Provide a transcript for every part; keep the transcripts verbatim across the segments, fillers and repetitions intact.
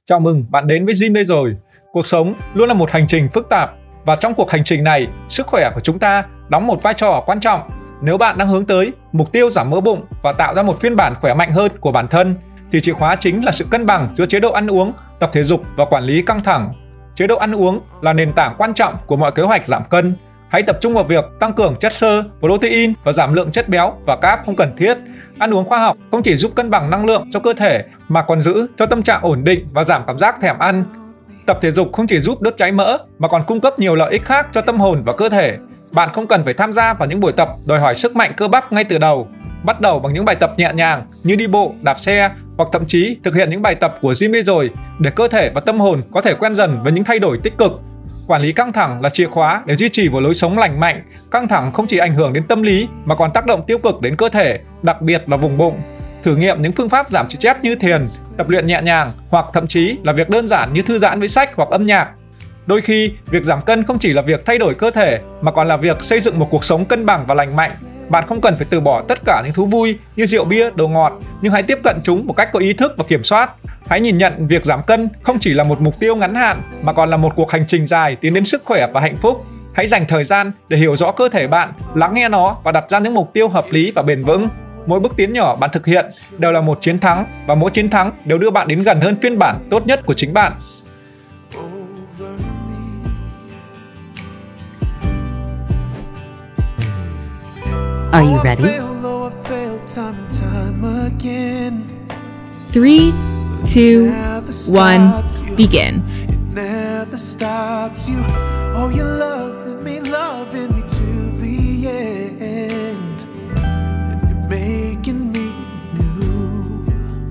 Chào mừng bạn đến với Gym đây rồi. Cuộc sống luôn là một hành trình phức tạp và trong cuộc hành trình này, sức khỏe của chúng ta đóng một vai trò quan trọng. Nếu bạn đang hướng tới mục tiêu giảm mỡ bụng và tạo ra một phiên bản khỏe mạnh hơn của bản thân thì chìa khóa chính là sự cân bằng giữa chế độ ăn uống, tập thể dục và quản lý căng thẳng. Chế độ ăn uống là nền tảng quan trọng của mọi kế hoạch giảm cân. Hãy tập trung vào việc tăng cường chất xơ, protein và giảm lượng chất béo và carb không cần thiết. Ăn uống khoa học không chỉ giúp cân bằng năng lượng cho cơ thể mà còn giữ cho tâm trạng ổn định và giảm cảm giác thèm ăn. Tập thể dục không chỉ giúp đốt cháy mỡ mà còn cung cấp nhiều lợi ích khác cho tâm hồn và cơ thể. Bạn không cần phải tham gia vào những buổi tập đòi hỏi sức mạnh cơ bắp ngay từ đầu. Bắt đầu bằng những bài tập nhẹ nhàng như đi bộ, đạp xe hoặc thậm chí thực hiện những bài tập của Gym đây rồi để cơ thể và tâm hồn có thể quen dần với những thay đổi tích cực. Quản lý căng thẳng là chìa khóa để duy trì một lối sống lành mạnh. Căng thẳng không chỉ ảnh hưởng đến tâm lý mà còn tác động tiêu cực đến cơ thể, đặc biệt là vùng bụng. Thử nghiệm những phương pháp giảm stress như thiền, tập luyện nhẹ nhàng hoặc thậm chí là việc đơn giản như thư giãn với sách hoặc âm nhạc. Đôi khi, việc giảm cân không chỉ là việc thay đổi cơ thể mà còn là việc xây dựng một cuộc sống cân bằng và lành mạnh. Bạn không cần phải từ bỏ tất cả những thú vui như rượu bia, đồ ngọt, nhưng hãy tiếp cận chúng một cách có ý thức và kiểm soát. Hãy nhìn nhận việc giảm cân không chỉ là một mục tiêu ngắn hạn mà còn là một cuộc hành trình dài tiến đến sức khỏe và hạnh phúc. Hãy dành thời gian để hiểu rõ cơ thể bạn, lắng nghe nó và đặt ra những mục tiêu hợp lý và bền vững. Mỗi bước tiến nhỏ bạn thực hiện đều là một chiến thắng và mỗi chiến thắng đều đưa bạn đến gần hơn phiên bản tốt nhất của chính bạn. Are you ready? Three, two, one, begin. Never stops you. Oh, you're loving me, loving me to the end. And you're making me new.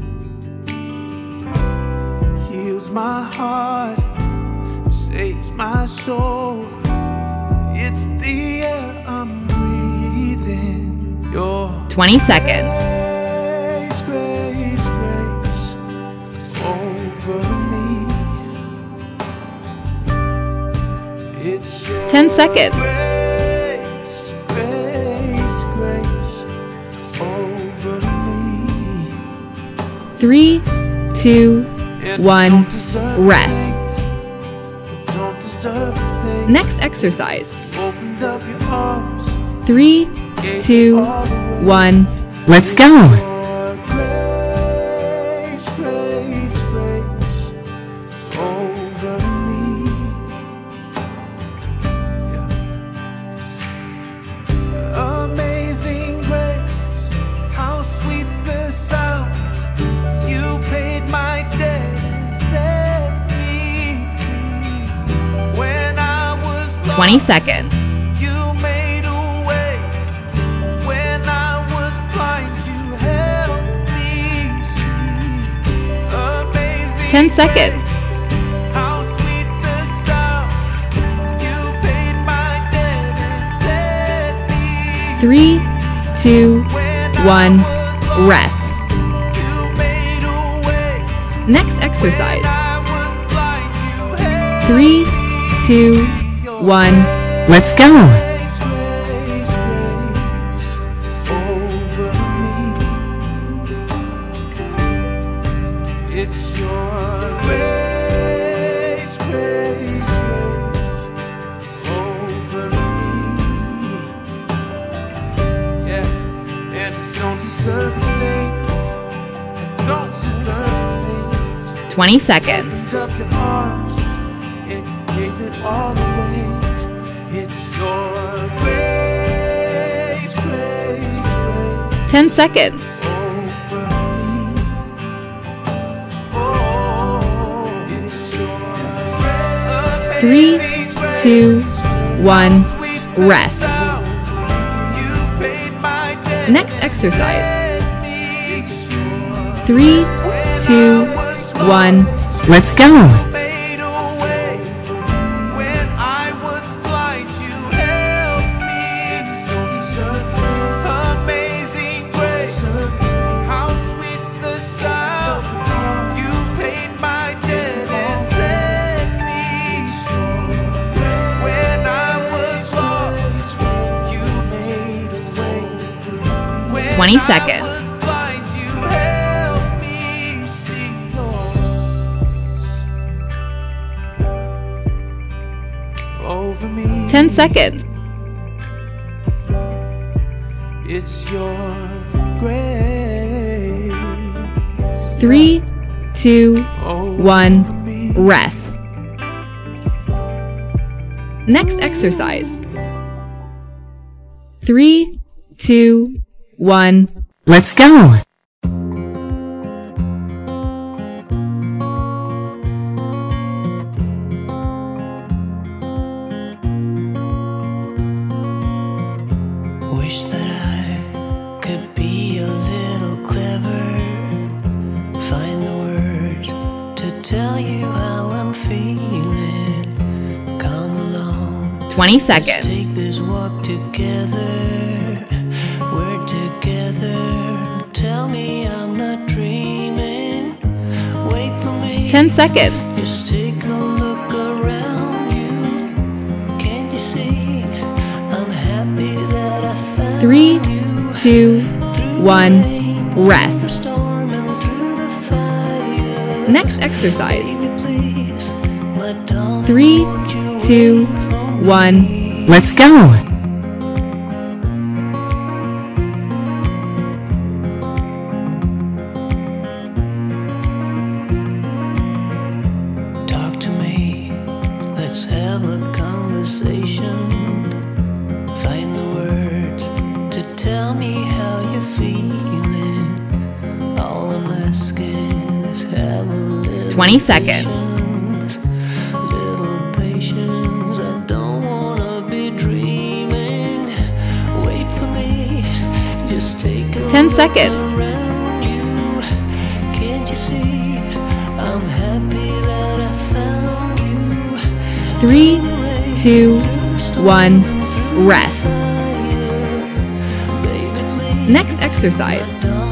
It heals my heart, it saves my soul. It's the air I'm breathing. Your twenty seconds. Grace, grace, grace over me. It's your ten seconds. grace, grace, grace over me. Three, two, And one, I don't deserve rest. it. I don't deserve a thing. Next exercise. Opened up your arms, Three, gave two, it all away. one. Let's go. Your grace, grace, grace over me. Yeah. Amazing grace, how sweet the sound. You paid my debt and set me free. When I was lost, twenty seconds. you made a way. When I was blind, you helped me see. Amazing ten seconds. grace, how sweet the sound. You paid my debt and set me Three, two, When I one, was lost, rest. you made a way. Next When exercise. I was blind, you helped Three, me two, see. Your one. Let's go. grace, grace, grace over me. It's your grace, grace, grace over me. Yeah, and I don't deserve a thing. I don't deserve a thing. twenty seconds. Lift up your arms and you gave it all away. It's your grace, grace, grace ten seconds. over me. Oh, it's your grace. Three, Amazing two, grace. one, Sweet the rest. sound. You paid my debt Next and exercise. set me free. Three, two, one. Let's go. Made a way. When I was blind, you helped me. Amazing grace, how sweet the sound. You paid my debt and set me free. When I was lost, you made a way. When twenty I seconds. was blind, you helped me see. over me. ten seconds. It's your grace. Three, two, over one, me. rest. Next exercise. Three, two, one. Let's go. Wish that I could be a little clever, find the words to tell you how I'm feeling. Come along, twenty let's seconds. take this walk together. We're together. Tell me I'm not dreaming. Wait for me. ten seconds. Just take a look around you. Can't you see? I'm happy that I found Three, you. two, Through the one, rain, through the rest. storm and through the fire. Next exercise. Baby, please, my darling, Three, won't you two, wait for me? one. Let's go. Talk to me, let's have a conversation. Find the words to tell me how you're feeling. All I'm asking is have a little twenty seconds. patience. Little patience, I don't wanna be dreaming. Wait for me, just take a ten look seconds. around you. Can't you see? I'm happy that I found you. Three, two, one, rest. Next exercise.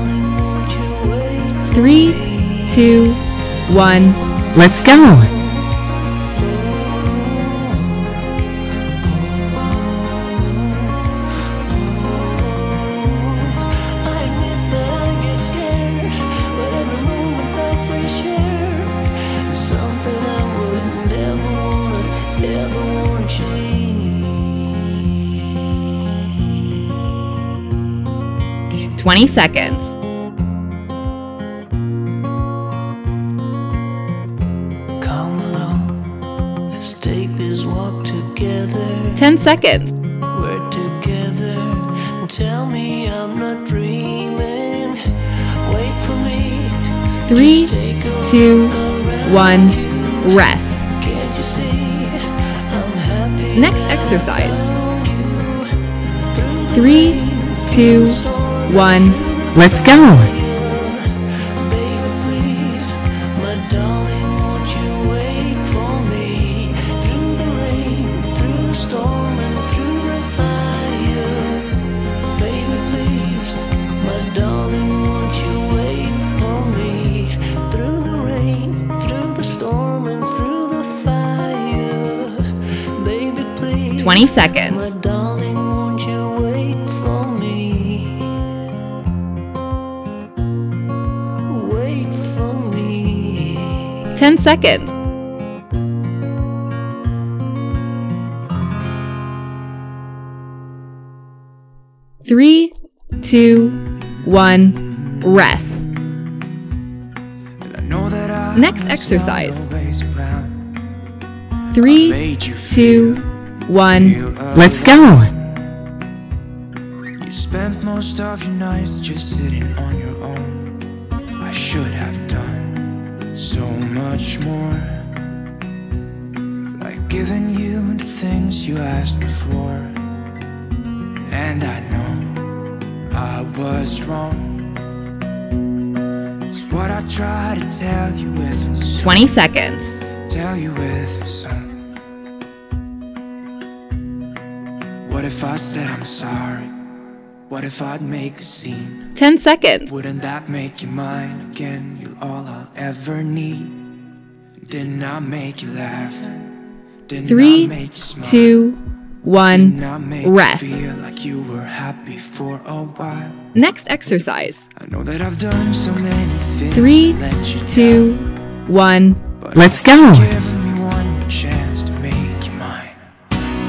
Three, two, one. Let's go. I admit that I get scared, but every moment that we share is something I would never wanna, ever wanna change. twenty seconds. Come along, let's take this walk together. ten seconds. We're together. Tell me I'm not dreaming. Wait for me. Three, Just take a two, look around one, you. rest. Can't you see? I'm happy. Next that I exercise. found you. Through the Three, rain, two, through the storm, one. Let's go. baby, please, my darling, won't you wait for me? Through the rain, through the storm, and through the fire. Baby, please, my darling, won't you wait for me? Through the rain, through the storm, and through the fire. Baby, please, twenty seconds. my darling, won't you wait for me? Wait for me. ten seconds. Three, two, one, rest. And I know that I Next was exercise. not always around. Three, Made you two, feel one. Let's go. You spent most of your nights just sitting on your own. I should have done so much more, like giving you the things you asked me for. And I know I was wrong. It's what I try to tell you with my song. twenty seconds. Tell you with my song. What if I said I'm sorry? What if I'd make a scene? ten seconds. Wouldn't that make you mine again? You're all I'll ever need. Didn't I make you laugh? Didn't Three, I make you smile? two, one, Didn't I make rest. you feel like you were happy for a while? Next exercise. I know that I've done so many things Three, to let you two, down, one. but Let's I hope go. you've given me one more chance to make you mine.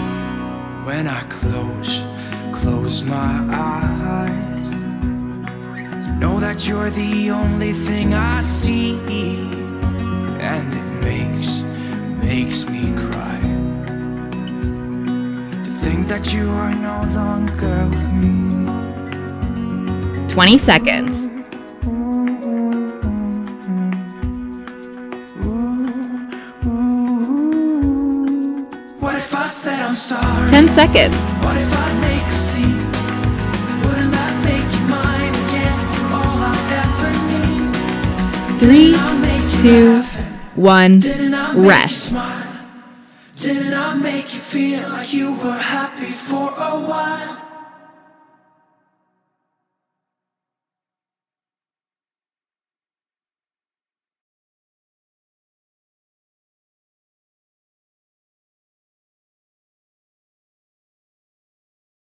when I close, close my eyes. You know that you're the only thing I see, and it makes, makes me cry to think that you are no longer with me. twenty seconds. What if I said I'm sorry? ten seconds. What if I make a scene? Wouldn't that make you mine again? All I ever need. Three, Didn't I make you two, laugh and one, didn't I make rest. you smile? Didn't I make you feel like you were happy for a while?